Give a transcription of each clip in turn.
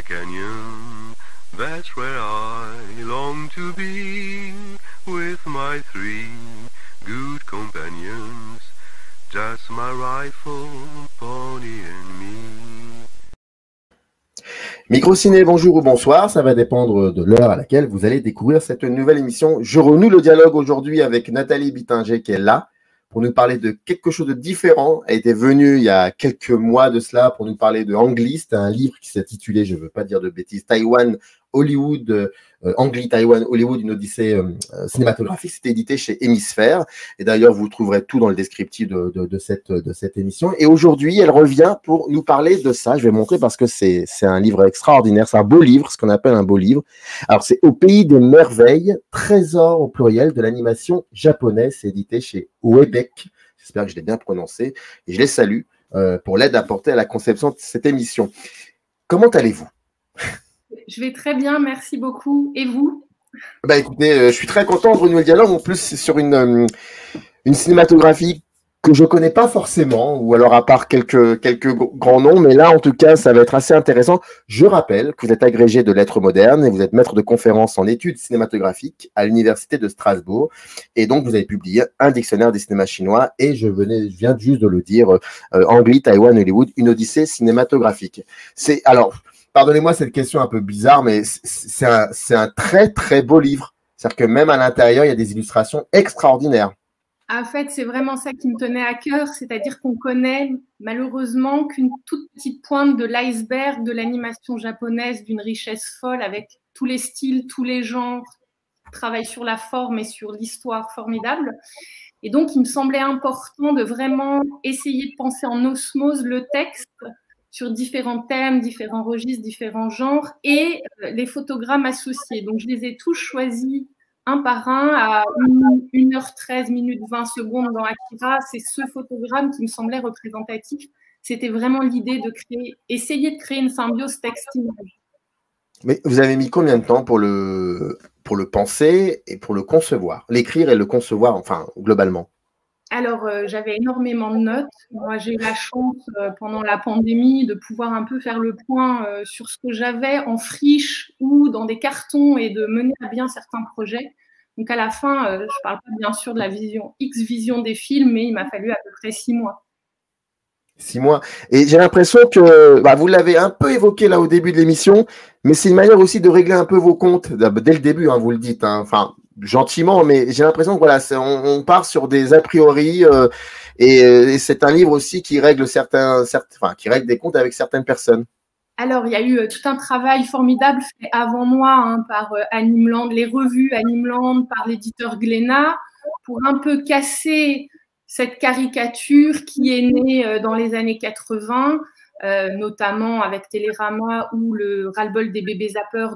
the canyon. That's where I long to be, with my three good companions, just my rifle, pony and me. Microciné, bonjour ou bonsoir, ça va dépendre de l'heure à laquelle vous allez découvrir cette nouvelle émission. Je renoue le dialogue aujourd'hui avec Nathalie Bittinger qui est là pour nous parler de quelque chose de différent. Elle était venue il y a quelques mois de cela pour nous parler de Angli. C'est un livre qui s'est intitulé, je ne veux pas dire de bêtises, Taïwan, Hollywood, Angli, Taïwan, Hollywood, une odyssée cinématographique. C'était édité chez Hémisphère. Et d'ailleurs, vous trouverez tout dans le descriptif de cette émission. Et aujourd'hui, elle revient pour nous parler de ça. Je vais montrer parce que c'est un livre extraordinaire. C'est un beau livre, ce qu'on appelle un beau livre. Alors, c'est Au pays des merveilles, trésor au pluriel de l'animation japonaise. C'est édité chez Uebec. J'espère que je l'ai bien prononcé. Et je les salue pour l'aide apportée à la conception de cette émission. Comment allez-vous ? Je vais très bien, merci beaucoup. Et vous ? Bah écoutez, je suis très content de renouer le dialogue. En plus, c'est sur une cinématographie que je connais pas forcément, ou alors à part quelques grands noms, mais là, en tout cas, ça va être assez intéressant. Je rappelle que vous êtes agrégé de lettres modernes et vous êtes maître de conférences en études cinématographiques à l'Université de Strasbourg. Et donc, vous avez publié un dictionnaire des cinémas chinois et je viens juste de le dire, Angli, Taïwan, Hollywood, une odyssée cinématographique. Alors, pardonnez-moi cette question un peu bizarre, mais c'est un très, très beau livre. C'est-à-dire que même à l'intérieur, il y a des illustrations extraordinaires. En fait, c'est vraiment ça qui me tenait à cœur, c'est-à-dire qu'on connaît malheureusement qu'une toute petite pointe de l'iceberg de l'animation japonaise d'une richesse folle avec tous les styles, tous les genres, travail sur la forme et sur l'histoire formidable. Et donc, il me semblait important de vraiment essayer de penser en osmose le texte sur différents thèmes, différents registres, différents genres et les photogrammes associés. Donc, je les ai tous choisis un par un à 1h13 minutes 20 secondes dans Akira. C'est ce photogramme qui me semblait représentatif. C'était vraiment l'idée de essayer de créer une symbiose texte-image. Mais vous avez mis combien de temps pour le penser et pour le concevoir, l'écrire et le concevoir, enfin, globalement? Alors, j'avais énormément de notes. Moi, j'ai eu la chance, pendant la pandémie, de pouvoir un peu faire le point sur ce que j'avais en friche ou dans des cartons et de mener à bien certains projets. Donc, à la fin, je ne parle pas bien sûr de la vision des films, mais il m'a fallu à peu près 6 mois. 6 mois. Et j'ai l'impression que vous l'avez un peu évoqué là au début de l'émission, mais c'est une manière aussi de régler un peu vos comptes dès le début, hein, vous le dites. Hein, enfin, gentiment, mais j'ai l'impression que voilà, on part sur des a priori et c'est un livre aussi qui règle qui règle des comptes avec certaines personnes. Alors, il y a eu tout un travail formidable fait avant moi hein, par Animeland, les revues Animeland, par l'éditeur Glénat, pour un peu casser cette caricature qui est née dans les années 80, notamment avec Télérama ou le ras-le-bol des bébés zappeurs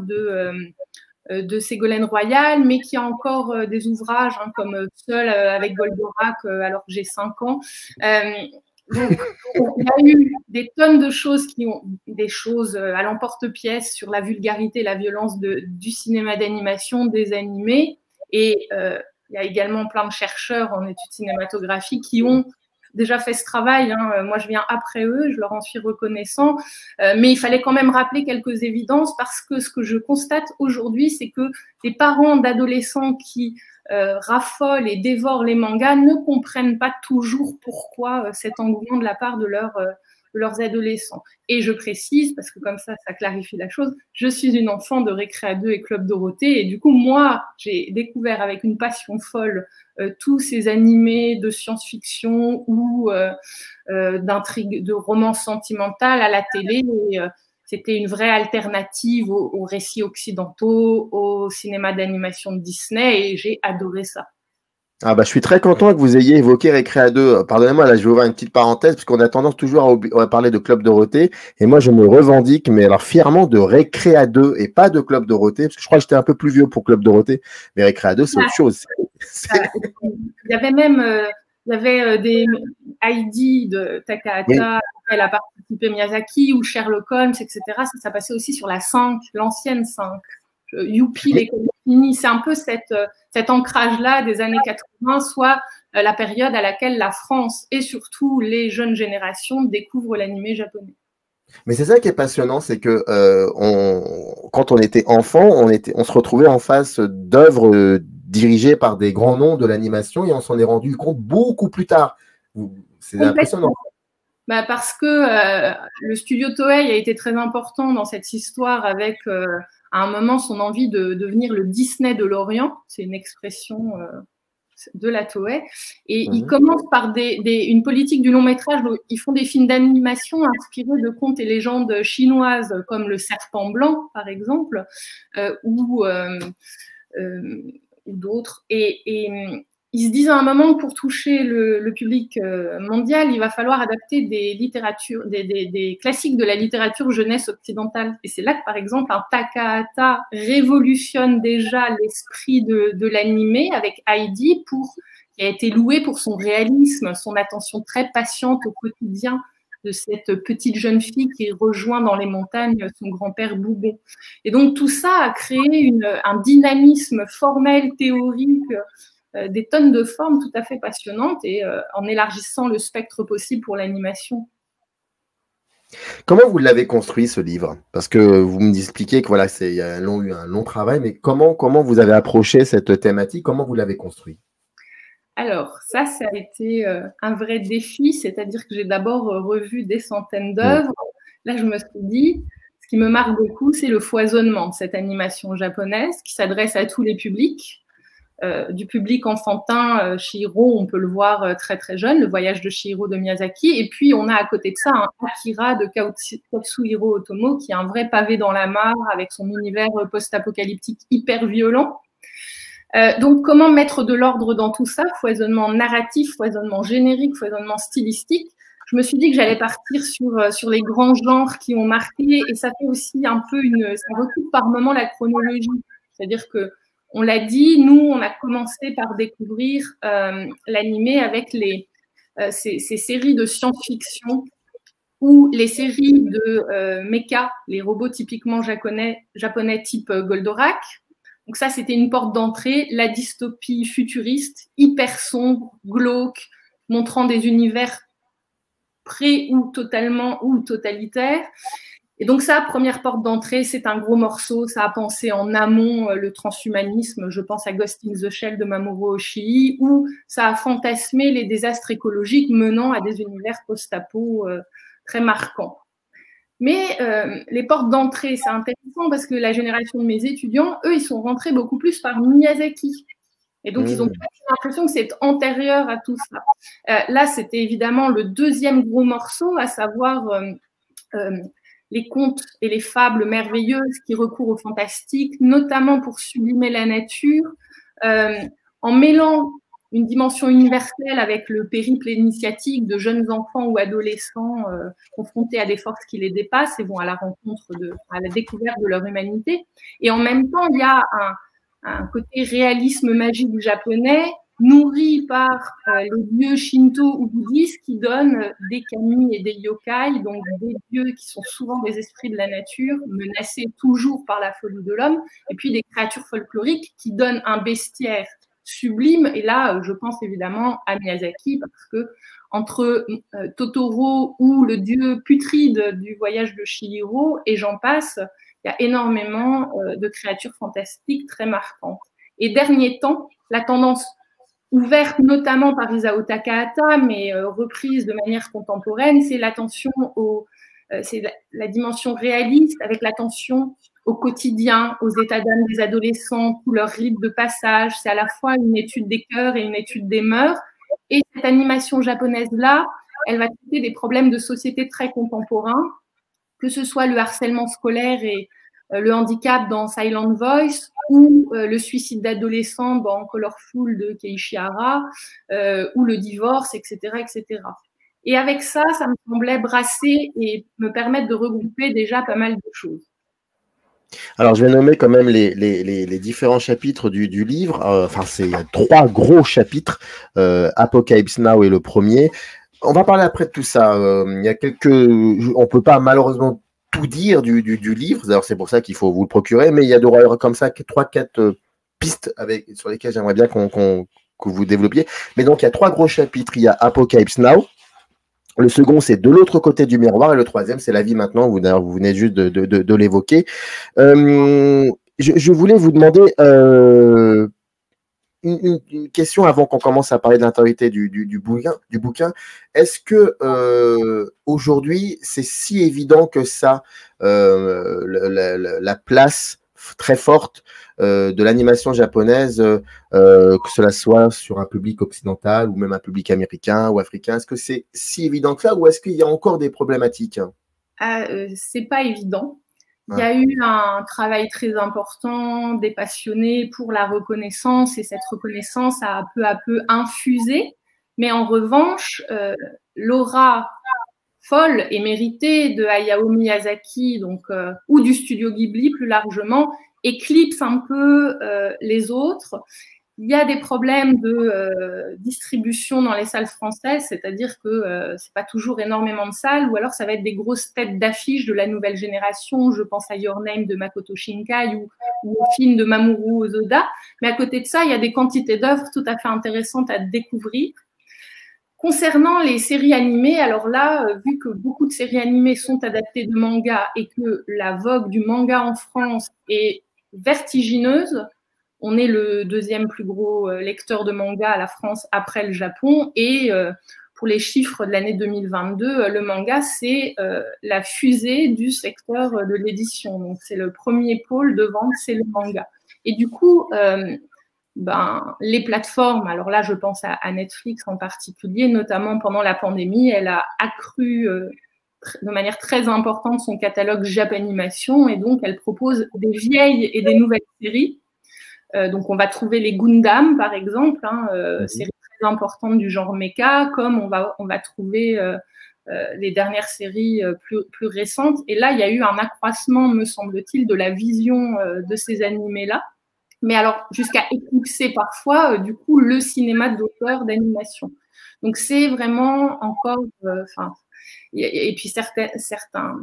de Ségolène Royal, mais qui a encore des ouvrages hein, comme Seul avec Goldorak alors que j'ai 5 ans. Donc, il y a eu des tonnes de choses des choses à l'emporte-pièce sur la vulgarité et la violence du cinéma d'animation, des animés. Et il y a également plein de chercheurs en études cinématographiques qui ont déjà fait ce travail. Hein. Moi, je viens après eux, je leur en suis reconnaissant. Mais il fallait quand même rappeler quelques évidences parce que ce que je constate aujourd'hui, c'est que les parents d'adolescents qui raffolent et dévorent les mangas ne comprennent pas toujours pourquoi cet engouement de la part de leurs adolescents. Et je précise, parce que comme ça clarifie la chose, je suis une enfant de Récréa 2 et Club Dorothée, et du coup, moi, j'ai découvert avec une passion folle tous ces animés de science-fiction ou d'intrigues, de romance sentimentale à la télé, et c'était une vraie alternative aux récits occidentaux, au cinéma d'animation de Disney, et j'ai adoré ça. Ah je suis très content que vous ayez évoqué Récréa 2. Pardonnez-moi, là, je vais ouvrir une petite parenthèse, parce qu'on a tendance toujours à parler de Club Dorothée. Et moi, je me revendique, mais alors fièrement, de Récréa 2 et pas de Club Dorothée, parce que je crois que j'étais un peu plus vieux pour Club Dorothée. Mais Récréa 2, c'est autre chose. Il y avait même des Heidi de Takahata, oui. Elle a participé Miyazaki, ou Sherlock Holmes, etc. Ça passait aussi sur la 5, l'ancienne 5. Youpi, l'école finie. C'est un peu cet ancrage-là des années 80, soit la période à laquelle la France et surtout les jeunes générations découvrent l'animé japonais. Mais c'est ça qui est passionnant, c'est que quand on était enfant, on se retrouvait en face d'œuvres dirigées par des grands noms de l'animation et on s'en est rendu compte beaucoup plus tard. C'est impressionnant. Bah parce que le studio Toei a été très important dans cette histoire avec à un moment son envie de devenir le Disney de l'Orient. C'est une expression de la Toei. Et ils commencent par une politique du long métrage où ils font des films d'animation inspirés de contes et légendes chinoises comme Le Serpent Blanc, par exemple, ou d'autres. Et ils se disent à un moment que pour toucher le public mondial, il va falloir adapter des classiques de la littérature jeunesse occidentale. Et c'est là que, par exemple, un Takahata révolutionne déjà l'esprit de l'animé avec Heidi, qui a été loué pour son réalisme, son attention très patiente au quotidien de cette petite jeune fille qui rejoint dans les montagnes son grand-père Bougon. Et donc, tout ça a créé un dynamisme formel, théorique, des tonnes de formes tout à fait passionnantes et en élargissant le spectre possible pour l'animation. Comment vous l'avez construit ce livre? Parce que vous me expliquez que voilà, il y a eu un long travail, mais comment vous avez approché cette thématique? Comment vous l'avez construit? Alors, ça a été un vrai défi, c'est-à-dire que j'ai d'abord revu des centaines d'œuvres. Là, je me suis dit, ce qui me marque beaucoup, c'est le foisonnement de cette animation japonaise qui s'adresse à tous les publics. Du public enfantin, Chihiro, on peut le voir très très jeune, le voyage de Chihiro de Miyazaki, et puis on a à côté de ça un Akira de Katsuhiro Otomo qui est un vrai pavé dans la mare avec son univers post-apocalyptique hyper violent. Donc comment mettre de l'ordre dans tout ça, foisonnement narratif, foisonnement générique, foisonnement stylistique. Je me suis dit que j'allais partir sur les grands genres qui ont marqué, et ça fait aussi un peu ça recoupe par moment la chronologie, c'est-à-dire que on l'a dit, nous, on a commencé par découvrir l'animé avec ces séries de science-fiction ou les séries de mecha, les robots typiquement japonais type Goldorak. Donc ça, c'était une porte d'entrée, la dystopie futuriste, hyper sombre, glauque, montrant des univers ou totalement ou totalitaires. Et donc ça, première porte d'entrée, c'est un gros morceau. Ça a pensé en amont le transhumanisme. Je pense à Ghost in the Shell de Mamoru Oshii, où ça a fantasmé les désastres écologiques menant à des univers post-apo très marquants. Mais les portes d'entrée, c'est intéressant parce que la génération de mes étudiants, eux, ils sont rentrés beaucoup plus par Miyazaki. Et donc, ils ont l'impression que c'est antérieur à tout ça. Là, c'était évidemment le deuxième gros morceau, à savoir les contes et les fables merveilleuses qui recourent au fantastique, notamment pour sublimer la nature, en mêlant une dimension universelle avec le périple initiatique de jeunes enfants ou adolescents confrontés à des forces qui les dépassent et vont à la découverte de leur humanité. Et en même temps, il y a un côté réalisme magique japonais nourri par les dieux shinto ou bouddhistes qui donnent des kami et des yokai, donc des dieux qui sont souvent des esprits de la nature, menacés toujours par la folie de l'homme, et puis des créatures folkloriques qui donnent un bestiaire sublime. Et là, je pense évidemment à Miyazaki, parce que entre Totoro ou le dieu putride du voyage de Chihiro, et j'en passe, il y a énormément de créatures fantastiques très marquantes. Et dernier temps, la tendance ouverte notamment par Isao Takahata, mais reprise de manière contemporaine, c'est l'attention c'est la dimension réaliste avec l'attention au quotidien, aux états d'âme des adolescents, tous leurs rites de passage. C'est à la fois une étude des cœurs et une étude des mœurs. Et cette animation japonaise-là, elle va traiter des problèmes de société très contemporains, que ce soit le harcèlement scolaire et le handicap dans Silent Voice, ou le suicide d'adolescents dans Colorful de Keiichi Hara, ou le divorce, etc., etc. Et avec ça, ça me semblait brasser et me permettre de regrouper déjà pas mal de choses. Alors, je vais nommer quand même les différents chapitres du livre. Il y a 3 gros chapitres. Apocalypse Now est le premier. On va parler après de tout ça. Il y a on peut pas malheureusement tout dire du livre. D'ailleurs, c'est pour ça qu'il faut vous le procurer. Mais il y a comme ça 3-4 pistes sur lesquelles j'aimerais bien que vous développiez. Mais donc, il y a 3 gros chapitres. Il y a Apocalypse Now, Le second, c'est De l'autre côté du miroir. Et le troisième, c'est La vie maintenant. Vous venez juste de l'évoquer. Je voulais vous demander une question avant qu'on commence à parler de l'intériorité du bouquin. Est-ce que aujourd'hui, c'est si évident que ça, la place très forte de l'animation japonaise, que cela soit sur un public occidental ou même un public américain ou africain, est-ce que c'est si évident que ça ou est-ce qu'il y a encore des problématiques? C'est pas évident. Il y a eu un travail très important des passionnés pour la reconnaissance et cette reconnaissance a peu à peu infusé. Mais en revanche, l'aura folle et méritée de Hayao Miyazaki, donc, ou du studio Ghibli plus largement, éclipse un peu les autres. Il y a des problèmes de distribution dans les salles françaises, c'est-à-dire que c'est pas toujours énormément de salles, ou alors ça va être des grosses têtes d'affiche de la nouvelle génération. Je pense à Your Name de Makoto Shinkai ou au film de Mamoru Hosoda. Mais à côté de ça, il y a des quantités d'œuvres tout à fait intéressantes à découvrir. Concernant les séries animées, alors là, vu que beaucoup de séries animées sont adaptées de manga et que la vogue du manga en France est vertigineuse, on est le deuxième plus gros lecteur de manga à la France après le Japon. Et pour les chiffres de l'année 2022, le manga, c'est la fusée du secteur de l'édition. Donc, c'est le premier pôle de vente, c'est le manga. Et du coup, les plateformes, alors là, je pense à Netflix en particulier, notamment pendant la pandémie, elle a accru de manière très importante son catalogue Japanimation et donc elle propose des vieilles et des nouvelles séries. Donc, on va trouver les Gundam, par exemple, séries très importantes du genre mecha, comme on va trouver les dernières séries plus récentes. Et là, il y a eu un accroissement, me semble-t-il, de la vision de ces animés-là. Mais alors, jusqu'à éclipser parfois, du coup, le cinéma d'auteur d'animation. Donc, c'est vraiment encore... et puis, certains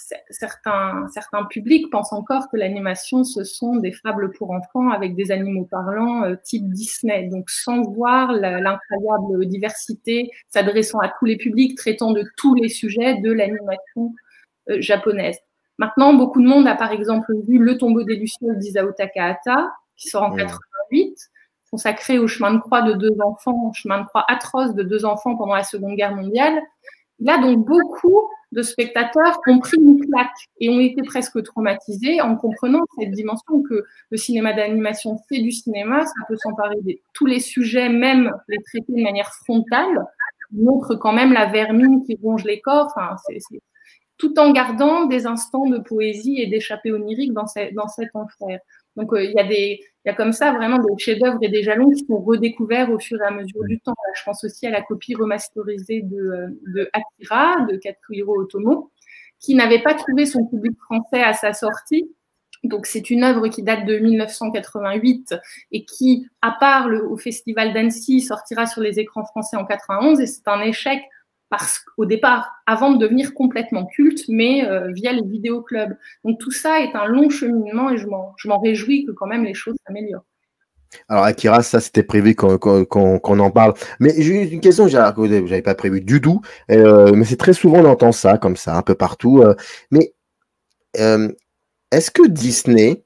publics pensent encore que l'animation, ce sont des fables pour enfants avec des animaux parlants type Disney. Donc, sans voir l'incroyable diversité, s'adressant à tous les publics, traitant de tous les sujets de l'animation japonaise. Maintenant, beaucoup de monde a par exemple vu Le tombeau des Lucioles d'Isao Takahata, qui sort en 88, consacré au chemin de croix de deux enfants, chemin de croix atroce de deux enfants pendant la Seconde Guerre mondiale. Là, donc, beaucoup de spectateurs ont pris une claque et ont été presque traumatisés en comprenant cette dimension que le cinéma d'animation, c'est du cinéma, ça peut s'emparer de tous les sujets, même les traiter de manière frontale, montre quand même la vermine qui ronge les corps, tout en gardant des instants de poésie et d'échappée onirique dans cet enfer. Donc, il y a comme ça vraiment des chefs-d'œuvre et des jalons qui sont redécouverts au fur et à mesure du temps. Là, je pense aussi à la copie remasterisée de Akira, de Katsuhiro Otomo, qui n'avait pas trouvé son public français à sa sortie. Donc, c'est une œuvre qui date de 1988 et qui, à part au Festival d'Annecy, sortira sur les écrans français en 91. Et c'est un échec parce qu'au départ, avant de devenir complètement culte, mais via les vidéoclubs. Donc tout ça est un long cheminement et je m'en réjouis que quand même les choses s'améliorent. Alors Akira, ça c'était prévu qu'on en parle. Mais j'ai une question que j'avais pas prévu du tout, mais c'est très souvent on entend ça comme ça un peu partout. Mais est-ce que Disney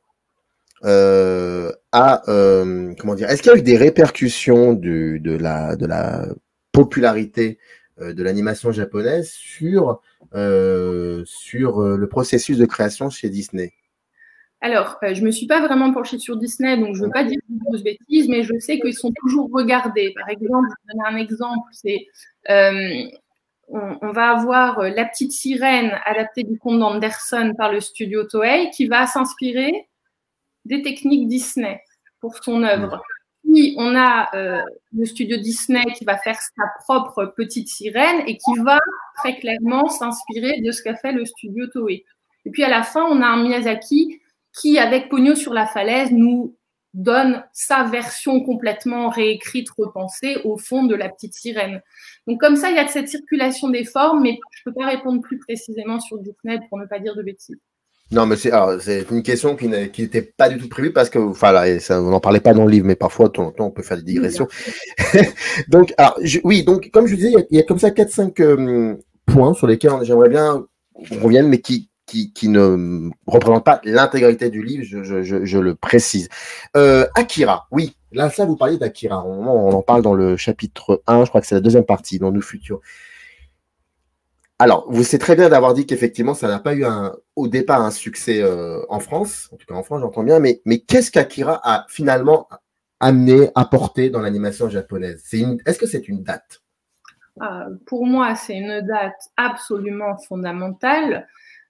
comment dire, est-ce qu'il y a eu des répercussions de la popularité de l'animation japonaise sur le processus de création chez Disney? Alors, je ne me suis pas vraiment penchée sur Disney, donc je ne veux pas dire de grosses bêtises, mais je sais qu'ils sont toujours regardés. Par exemple, je vais donner un exemple, c'est on va avoir La Petite Sirène adaptée du conte d'Anderson par le studio Toei qui va s'inspirer des techniques Disney pour son œuvre. Puis, on a le studio Disney qui va faire sa propre Petite Sirène et qui va très clairement s'inspirer de ce qu'a fait le studio Toei. Et puis, à la fin, on a un Miyazaki qui, avec Pogno sur la falaise, nous donne sa version complètement réécrite, repensée au fond de La Petite Sirène. Donc, comme ça, il y a de cette circulation des formes, mais je ne peux pas répondre plus précisément sur Disney pour ne pas dire de bêtises. Non, mais c'est une question qui n'était pas du tout prévue parce que, enfin, là, on n'en parlait pas dans le livre, mais parfois, de temps en temps, on peut faire des digressions. Donc, alors, oui, donc, comme je disais, il y a comme ça 4-5 points sur lesquels j'aimerais bien qu'on revienne, mais qui ne représentent pas l'intégralité du livre, je le précise. Akira, oui, là, ça, vous parliez d'Akira. On en parle dans le chapitre 1, je crois que c'est la deuxième partie, dans Nous Futurs. Alors, vous savez très bien d'avoir dit qu'effectivement, ça n'a pas eu au départ un succès en France, en tout cas en France, j'entends bien, mais qu'est-ce qu'Akira a finalement amené, apporté dans l'animation japonaise? Est-ce que c'est une date? Pour moi, c'est une date absolument fondamentale.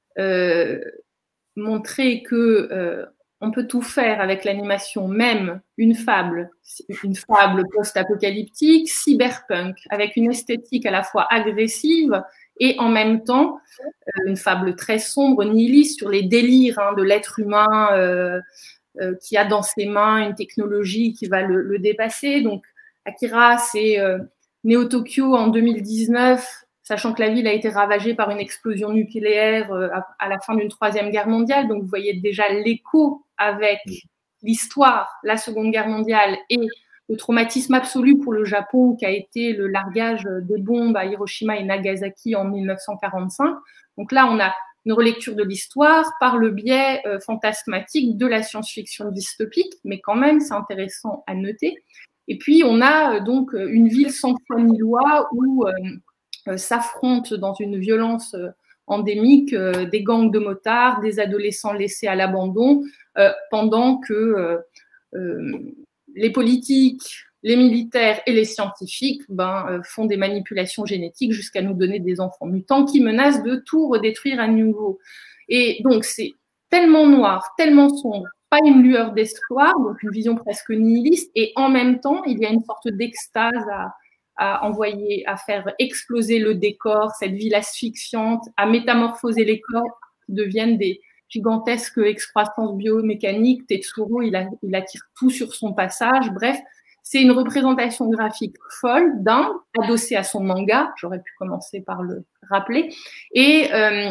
Montrer que on peut tout faire avec l'animation, même une fable post-apocalyptique, cyberpunk, avec une esthétique à la fois agressive et en même temps une fable très sombre, nihiliste sur les délires de l'être humain qui a dans ses mains une technologie qui va le dépasser. Donc Akira, c'est né au Tokyo en 2019, sachant que la ville a été ravagée par une explosion nucléaire à la fin d'une Troisième Guerre mondiale. Donc vous voyez déjà l'écho avec l'histoire, la Seconde Guerre mondiale et le traumatisme absolu pour le Japon qui a été le largage des bombes à Hiroshima et Nagasaki en 1945. Donc là, on a une relecture de l'histoire par le biais fantasmatique de la science-fiction dystopique, mais quand même, c'est intéressant à noter. Et puis, on a donc une ville sans foi ni loi où s'affrontent dans une violence endémique des gangs de motards, des adolescents laissés à l'abandon, pendant que les politiques, les militaires et les scientifiques font des manipulations génétiques jusqu'à nous donner des enfants mutants qui menacent de tout redétruire à nouveau. Et donc, c'est tellement noir, tellement sombre, pas une lueur d'espoir, donc une vision presque nihiliste, et en même temps, il y a une sorte d'extase à envoyer, à faire exploser le décor, cette ville asphyxiante, à métamorphoser les corps qui deviennent des gigantesques excroissances biomécaniques. Tetsuro, il attire tout sur son passage. Bref, c'est une représentation graphique folle d'Inde, adossée à son manga, j'aurais pu commencer par le rappeler, et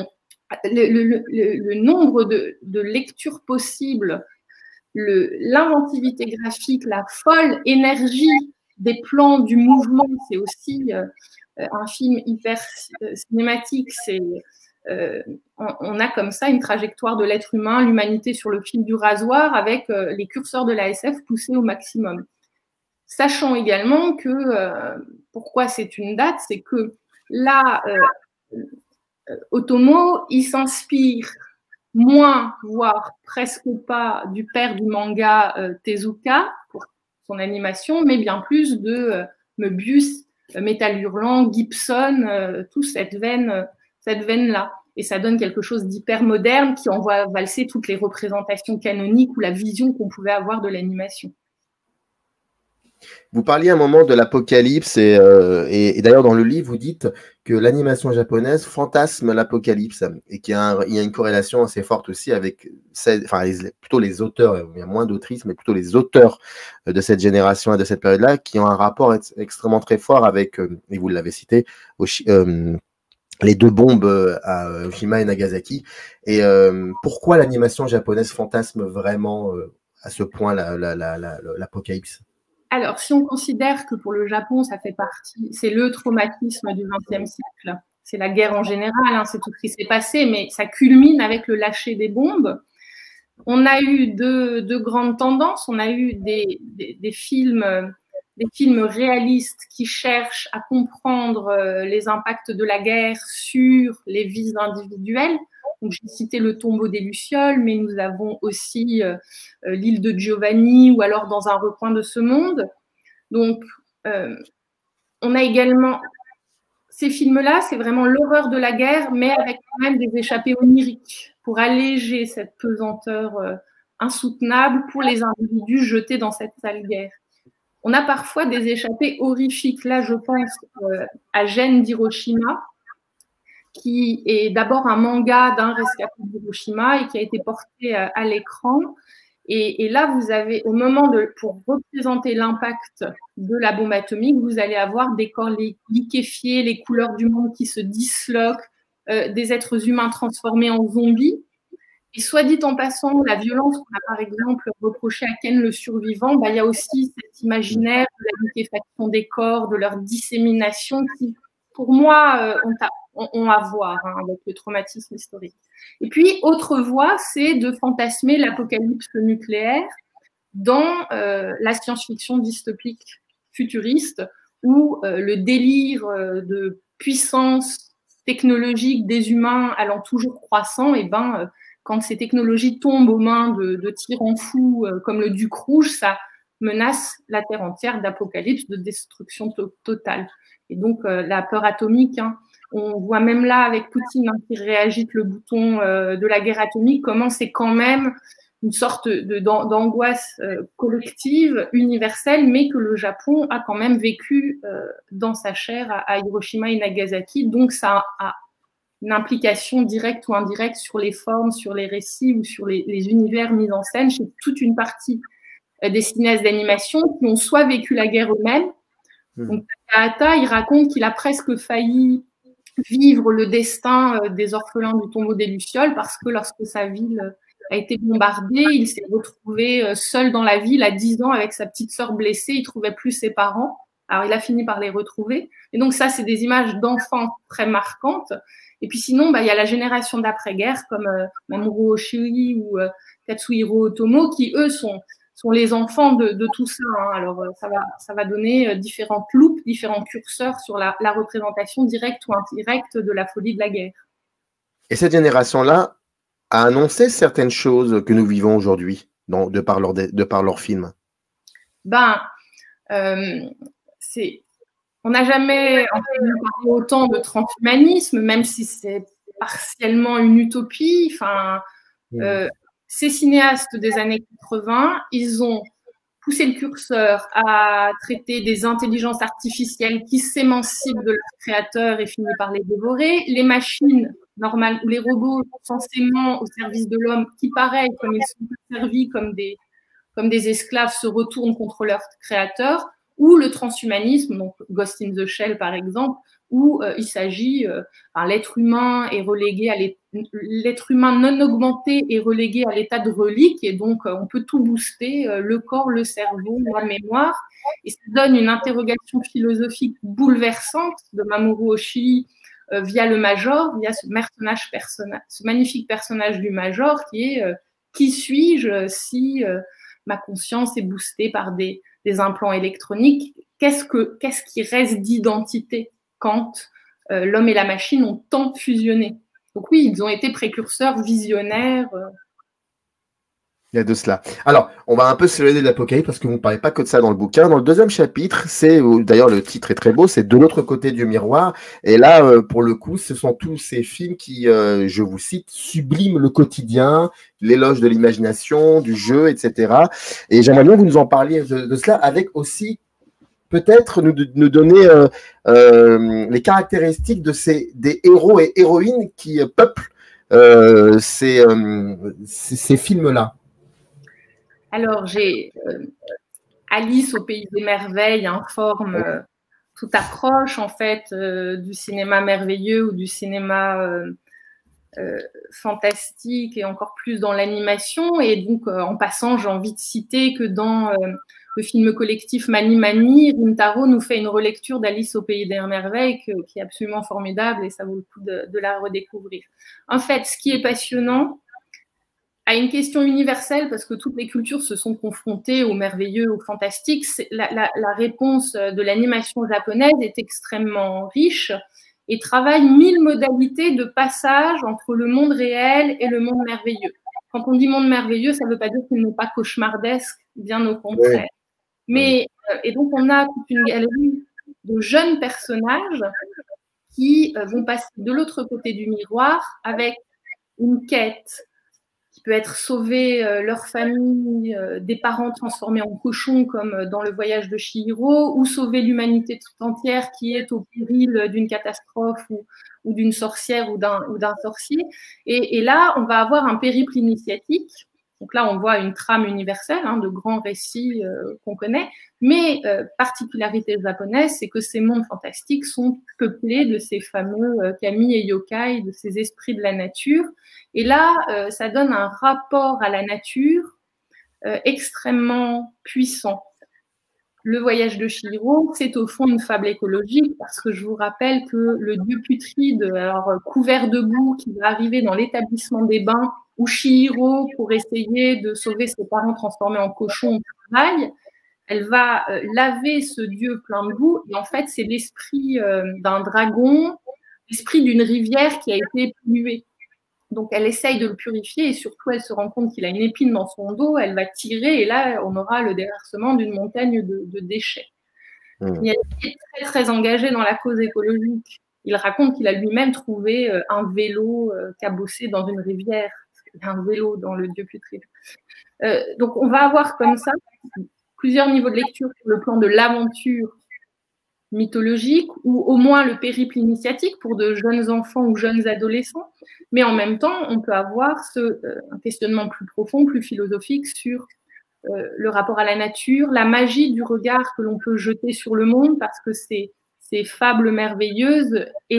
le nombre de lectures possibles, l'inventivité graphique, la folle énergie des plans, du mouvement, c'est aussi un film hyper cinématique. On a comme ça une trajectoire de l'être humain, l'humanité sur le fil du rasoir, avec les curseurs de la SF poussés au maximum. Sachant également que, pourquoi c'est une date, c'est que là, Otomo, il s'inspire moins, voire presque pas, du père du manga Tezuka pour son animation, mais bien plus de Möbius, Métal Hurlant, Gibson, toute cette veine-là. Et ça donne quelque chose d'hyper moderne qui envoie valser toutes les représentations canoniques ou la vision qu'on pouvait avoir de l'animation. Vous parliez un moment de l'apocalypse et d'ailleurs dans le livre, vous dites que l'animation japonaise fantasme l'apocalypse et qu'il y a une corrélation assez forte aussi avec plutôt les auteurs, il y a moins d'autrices, mais plutôt les auteurs de cette génération et de cette période-là qui ont un rapport extrêmement très fort avec, et vous l'avez cité, les deux bombes à Hiroshima et Nagasaki. Et pourquoi l'animation japonaise fantasme vraiment à ce point l'apocalypse? Alors, si on considère que pour le Japon, ça fait partie, c'est le traumatisme du XXe siècle, c'est la guerre en général, c'est tout ce qui s'est passé, mais ça culmine avec le lâcher des bombes. On a eu deux grandes tendances. On a eu des films réalistes qui cherchent à comprendre les impacts de la guerre sur les vies individuelles. Donc, j'ai cité Le Tombeau des Lucioles, mais nous avons aussi L'île de Giovanni ou alors Dans un recoin de ce monde. Donc, on a également ces films-là, c'est vraiment l'horreur de la guerre, mais avec quand même des échappées oniriques pour alléger cette pesanteur insoutenable pour les individus jetés dans cette sale guerre. On a parfois des échappées horrifiques. Là, je pense à Gênes d'Hiroshima, qui est d'abord un manga d'un rescapé d'Hiroshima et qui a été porté à l'écran. Et là, vous avez, au moment pour représenter l'impact de la bombe atomique, vous allez avoir des corps liquéfiés, les couleurs du monde qui se disloquent, des êtres humains transformés en zombies. Et soit dit en passant, la violence qu'on a par exemple reprochée à Ken le survivant, il y a aussi cet imaginaire de la liquéfaction des corps, de leur dissémination qui, pour moi, ont à voir avec le traumatisme historique. Et puis, autre voie, c'est de fantasmer l'apocalypse nucléaire dans la science-fiction dystopique futuriste où le délire de puissance technologique des humains allant toujours croissant, quand ces technologies tombent aux mains de tyrans fous comme le Duc Rouge, ça menace la Terre entière d'apocalypse, de destruction totale. Et donc, la peur atomique, on voit même là avec Poutine qui réagite le bouton de la guerre atomique, comment c'est quand même une sorte d'angoisse collective, universelle, mais que le Japon a quand même vécu dans sa chair à Hiroshima et Nagasaki. Donc, ça a une implication directe ou indirecte sur les formes, sur les récits ou sur les univers mis en scène chez toute une partie des cinéastes d'animation qui ont soit vécu la guerre eux-mêmes. Donc, Takahata, il raconte qu'il a presque failli vivre le destin des orphelins du tombeau des Lucioles parce que lorsque sa ville a été bombardée, il s'est retrouvé seul dans la ville à 10 ans avec sa petite sœur blessée, il ne trouvait plus ses parents. Alors, il a fini par les retrouver. Et donc, ça, c'est des images d'enfants très marquantes. Et puis sinon, y a la génération d'après-guerre comme Mamoru Oshii ou Katsuhiro Otomo qui, eux, sont les enfants de tout ça. Alors, ça va donner différentes loupes, différents curseurs sur la représentation directe ou indirecte de la folie de la guerre. Et cette génération-là a annoncé certaines choses que nous vivons aujourd'hui de par leur film. On n'a jamais entendu parler autant de transhumanisme, même si c'est partiellement une utopie. Ces cinéastes des années 80, ils ont poussé le curseur à traiter des intelligences artificielles qui s'émancipent de leurs créateurs et finissent par les dévorer. Les machines normales ou les robots censément au service de l'homme, qui pareil, comme ils sont servis comme des esclaves, se retournent contre leurs créateurs. Ou le transhumanisme, donc Ghost in the Shell par exemple, où il s'agit, l'être humain non augmenté est relégué à l'état de relique et donc on peut tout booster, le corps, le cerveau, la mémoire, et ça donne une interrogation philosophique bouleversante de Mamoru Oshii via le Major, via ce magnifique personnage du Major qui est qui suis-je si ma conscience est boostée par des implants électroniques, qu'est-ce qui reste d'identité quand l'homme et la machine ont tant fusionné? Donc oui, ils ont été précurseurs, visionnaires. Il y a de cela. Alors, on va un peu s'éloigner de l'Apocalypse parce que vous ne parlez pas que de ça dans le bouquin. Dans le deuxième chapitre, d'ailleurs le titre est très beau, c'est De l'autre côté du miroir. Et là, pour le coup, ce sont tous ces films qui, je vous cite, subliment le quotidien, l'éloge de l'imagination, du jeu, etc. Et j'aimerais bien que vous nous en parliez de cela avec aussi peut-être nous donner les caractéristiques des héros et héroïnes qui peuplent ces films-là. Alors, j'ai Alice au pays des merveilles, forme tout accroche en fait du cinéma merveilleux ou du cinéma fantastique et encore plus dans l'animation. Et donc, en passant, j'ai envie de citer que dans le film collectif Mani Mani, Rintaro nous fait une relecture d'Alice au pays des merveilles qui est absolument formidable et ça vaut le coup de la redécouvrir. En fait, ce qui est passionnant, à une question universelle, parce que toutes les cultures se sont confrontées au merveilleux, au fantastique, la réponse de l'animation japonaise est extrêmement riche et travaille 1000 modalités de passage entre le monde réel et le monde merveilleux. Quand on dit monde merveilleux, ça ne veut pas dire qu'il n'est pas cauchemardesque, bien au contraire. Oui. Mais, et donc, on a toute une galerie de jeunes personnages qui vont passer de l'autre côté du miroir avec une quête qui peut être sauver leur famille, des parents transformés en cochons comme dans le voyage de Chihiro, ou sauver l'humanité tout entière qui est au péril d'une catastrophe ou d'une sorcière ou d'un sorcier. Et là, on va avoir un périple initiatique. Donc là, on voit une trame universelle, hein, de grands récits qu'on connaît, mais particularité japonaise, c'est que ces mondes fantastiques sont peuplés de ces fameux kami et yokai, de ces esprits de la nature. Et là, ça donne un rapport à la nature extrêmement puissant. Le voyage de Chihiro, c'est au fond une fable écologique, parce que je vous rappelle que le dieu putride, alors couvert de boue, qui va arriver dans l'établissement des bains, où Chihiro, pour essayer de sauver ses parents transformés en cochons, travaille, elle va laver ce dieu plein de boue, et en fait, c'est l'esprit d'un dragon, l'esprit d'une rivière qui a été polluée. Donc, elle essaye de le purifier et surtout, elle se rend compte qu'il a une épine dans son dos. Elle va tirer et là, on aura le déversement d'une montagne de déchets. Il est très, très engagé dans la cause écologique. Il raconte qu'il a lui-même trouvé un vélo cabossé dans une rivière. Il y a un vélo dans le dieu putride. Donc, on va avoir comme ça plusieurs niveaux de lecture sur le plan de l'aventure mythologique ou au moins le périple initiatique pour de jeunes enfants ou jeunes adolescents. Mais en même temps, on peut avoir un questionnement plus profond, plus philosophique sur le rapport à la nature, la magie du regard que l'on peut jeter sur le monde, parce que ces fables merveilleuses et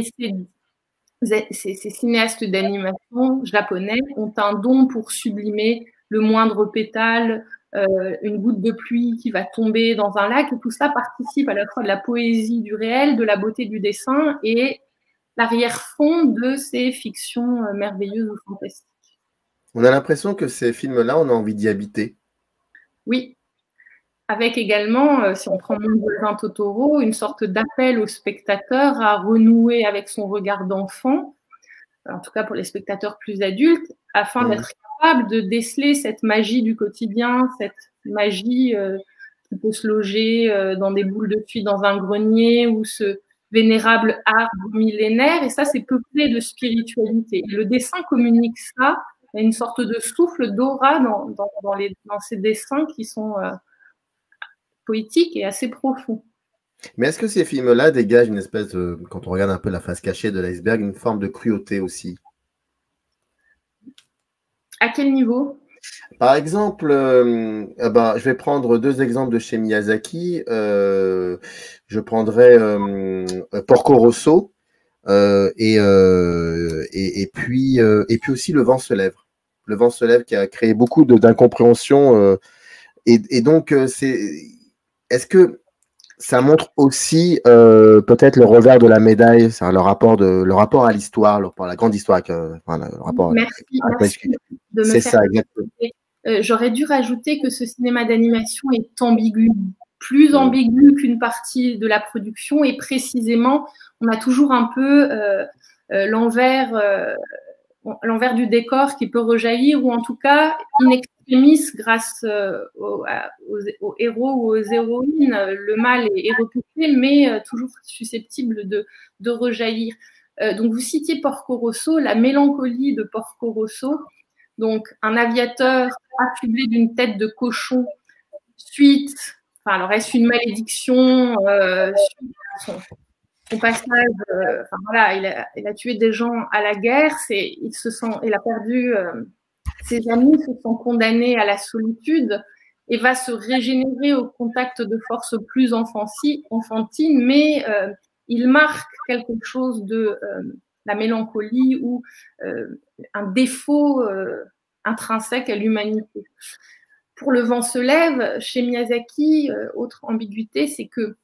ces cinéastes d'animation japonais ont un don pour sublimer le moindre pétale, une goutte de pluie qui va tomber dans un lac, et tout ça participe à la fois de la poésie du réel, de la beauté du dessin et l'arrière-fond de ces fictions merveilleuses ou fantastiques. On a l'impression que ces films-là, on a envie d'y habiter. Oui. Avec également, si on prend Mon voisin Totoro, une sorte d'appel au spectateur à renouer avec son regard d'enfant, en tout cas pour les spectateurs plus adultes, afin d'être capable de déceler cette magie du quotidien, cette magie qui peut se loger dans des boules de tuiles dans un grenier ou ce vénérable arbre millénaire. Et ça, c'est peuplé de spiritualité. Et le dessin communique ça. Il y a une sorte de souffle d'aura dans ces dessins qui sont poétiques et assez profonds. Mais est-ce que ces films-là dégagent une espèce de, quand on regarde un peu la face cachée de l'iceberg, une forme de cruauté aussi? À quel niveau? Par exemple, je vais prendre deux exemples de chez Miyazaki. Je prendrai Porco Rosso et puis aussi Le vent se lève. Le vent se lève qui a créé beaucoup d'incompréhension. Et donc, est-ce que ça montre aussi peut-être le revers de la médaille, le rapport à l'histoire, le rapport à la grande histoire. Merci de me faire exactement. J'aurais dû rajouter que ce cinéma d'animation est ambigu, plus ambigu qu'une partie de la production, et précisément, on a toujours un peu l'envers du décor qui peut rejaillir, ou en tout cas, in extremis, grâce aux héros ou aux héroïnes, le mal est repoussé, mais toujours susceptible de rejaillir. Donc, vous citiez Porco Rosso, la mélancolie de Porco Rosso, donc un aviateur affublé d'une tête de cochon alors est-ce une malédiction son passage, il a tué des gens à la guerre, il a perdu ses amis, se sont condamnés à la solitude et va se régénérer au contact de forces plus enfantines, mais il marque quelque chose de la mélancolie ou un défaut intrinsèque à l'humanité. Pour Le vent se lève, chez Miyazaki, autre ambiguïté, c'est que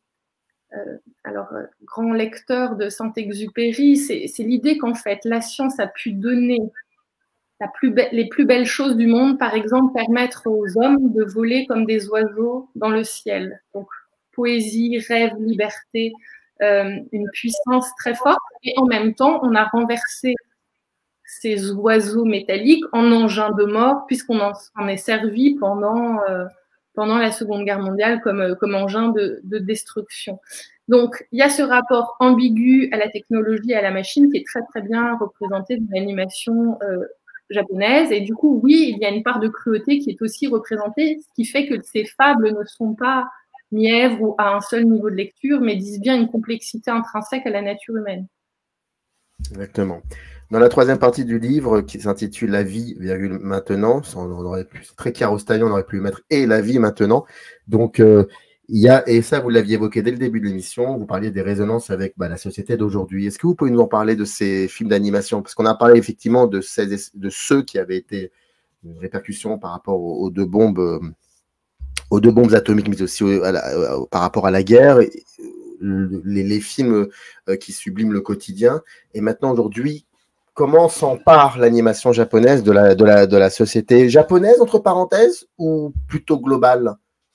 grand lecteur de Saint-Exupéry, c'est l'idée qu'en fait, la science a pu donner les plus belles choses du monde, par exemple, permettre aux hommes de voler comme des oiseaux dans le ciel. Donc, poésie, rêve, liberté, une puissance très forte. Et en même temps, on a renversé ces oiseaux métalliques en engins de mort, puisqu'on en est servi pendant la Seconde Guerre mondiale comme engin de destruction. Donc, il y a ce rapport ambigu à la technologie et à la machine qui est très, très bien représenté dans l'animation japonaise. Et du coup, oui, il y a une part de cruauté qui est aussi représentée, ce qui fait que ces fables ne sont pas mièvres ou à un seul niveau de lecture, mais disent bien une complexité intrinsèque à la nature humaine. Exactement. Dans la troisième partie du livre, qui s'intitule La vie, maintenant, c'est très carrostaillon, on aurait pu mettre et la vie maintenant. Donc, il y a, et ça, vous l'aviez évoqué dès le début de l'émission, vous parliez des résonances avec la société d'aujourd'hui. Est-ce que vous pouvez nous en parler de ces films d'animation? Parce qu'on a parlé effectivement de ceux qui avaient été une répercussion par rapport aux deux bombes atomiques, mais aussi par rapport à la guerre, les films qui subliment le quotidien. Et maintenant, aujourd'hui, comment s'empare l'animation japonaise de la société japonaise, entre parenthèses, ou plutôt globale?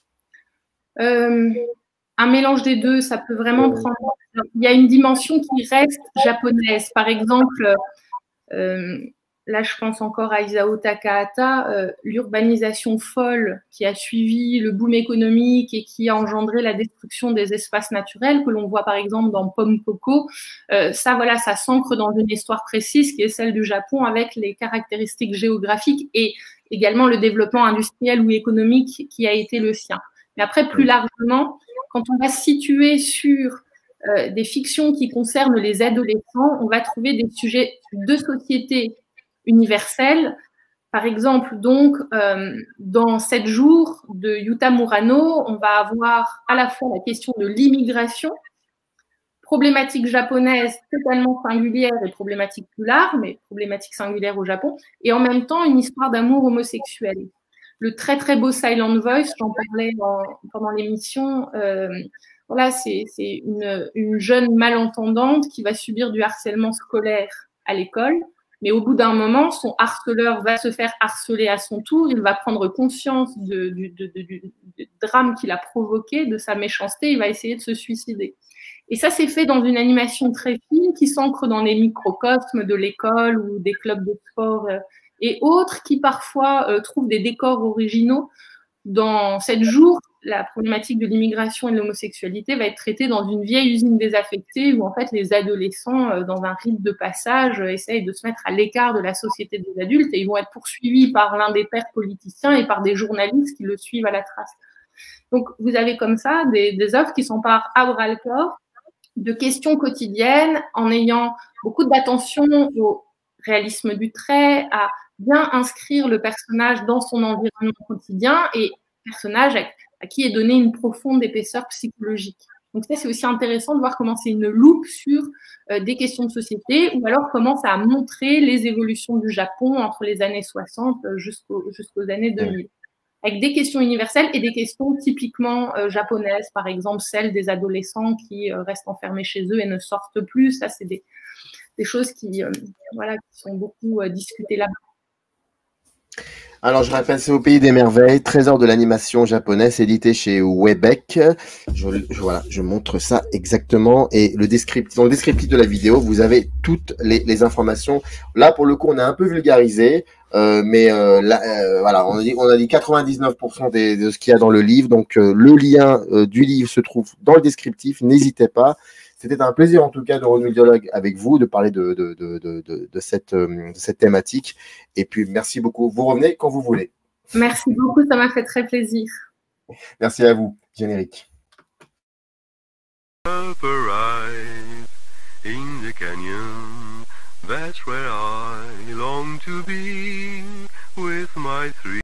Un mélange des deux, ça peut vraiment prendre. Il y a une dimension qui reste japonaise. Par exemple, là, je pense encore à Isao Takahata, l'urbanisation folle qui a suivi le boom économique et qui a engendré la destruction des espaces naturels, que l'on voit par exemple dans Pomme Coco. Ça s'ancre dans une histoire précise qui est celle du Japon avec les caractéristiques géographiques et également le développement industriel ou économique qui a été le sien. Mais après, plus largement, quand on va se situer sur des fictions qui concernent les adolescents, on va trouver des sujets de société universelle. Par exemple, donc, dans 7 jours de Yuta Murano, on va avoir à la fois la question de l'immigration, problématique japonaise totalement singulière et problématique plus large, mais problématique singulière au Japon, et en même temps une histoire d'amour homosexuel. Le très très beau Silent Voice, j'en parlais pendant l'émission, c'est une jeune malentendante qui va subir du harcèlement scolaire à l'école. Mais au bout d'un moment, son harceleur va se faire harceler à son tour. Il va prendre conscience du drame qu'il a provoqué, de sa méchanceté. Il va essayer de se suicider. Et ça, c'est fait dans une animation très fine qui s'ancre dans les microcosmes de l'école ou des clubs de sport et autres qui parfois trouvent des décors originaux. Dans 7 jours, la problématique de l'immigration et de l'homosexualité va être traitée dans une vieille usine désaffectée où en fait les adolescents, dans un rite de passage, essayent de se mettre à l'écart de la société des adultes et ils vont être poursuivis par l'un des pères politiciens et par des journalistes qui le suivent à la trace. Donc vous avez comme ça des œuvres qui s'emparent à bras-le-corps de questions quotidiennes en ayant beaucoup d'attention au réalisme du trait, à bien inscrire le personnage dans son environnement quotidien et personnage à qui est donné une profonde épaisseur psychologique. Donc ça, c'est aussi intéressant de voir comment c'est une loupe sur des questions de société ou alors comment ça a montré les évolutions du Japon entre les années 60 jusqu'aux années 2000. Avec des questions universelles et des questions typiquement japonaises, par exemple celles des adolescents qui restent enfermés chez eux et ne sortent plus. Ça, c'est des choses qui sont beaucoup discutées là-bas. Alors, je rappelle, c'est Au Pays des Merveilles, trésor de l'animation japonaise, édité chez Webec. Je montre ça exactement. Et dans le descriptif de la vidéo, vous avez toutes les informations. Là, pour le coup, on a un peu vulgarisé, mais on a dit 99% de ce qu'il y a dans le livre. Donc, le lien du livre se trouve dans le descriptif. N'hésitez pas. C'était un plaisir en tout cas de renouer le dialogue avec vous, de parler de cette thématique. Et puis, merci beaucoup. Vous revenez quand vous voulez. Merci beaucoup, ça m'a fait très plaisir. Merci à vous. Générique. In the canyon, that's where I long to be with my 3